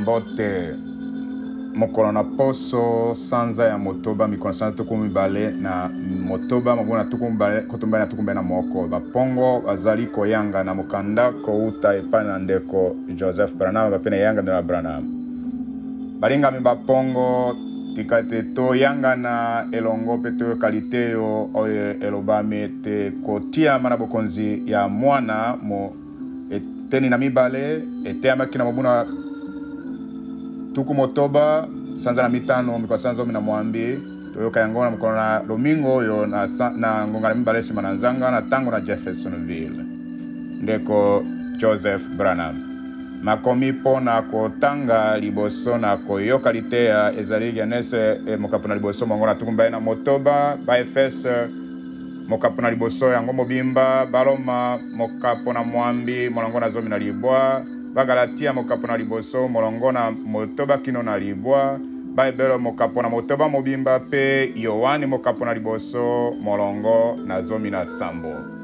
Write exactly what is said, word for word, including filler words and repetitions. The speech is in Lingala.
mbote mokolo na poso sanza ya motoba mikolo sanza tukumi bale na motoba mabona tukumi bale kotumba na tukumi na moko bapongo bazali koyanga na mokanda kouta epana ndeko Joseph Branham bapena yanga na Branham balinga mi bapongo tikate to yanga na elongo peto kalite yo oye elobame te kotia mana bokonzi ya mwana mo eteni na mibale ete amakina mabuna tuku motoba sanza na mitano mikwa sanza mina mwambi toyoka yangona mkono na domingo yo na, na ngonga na mibale sima na nzanga na tango na Jeffersonville ndeko Joseph Branham makomi pona kotanga liboso na koyoka litea ezali yanese e, mokapona liboso mongona tukumba na motoba ba Efes mokapona liboso yango mobimba baloma mokapona mwambi molongona zomi na libwa bagalatia mokapona liboso molongona motoba kino na libwa baibelo mokapona motoba mobimba pe Yohani mokapona liboso molongo na zomi na sambo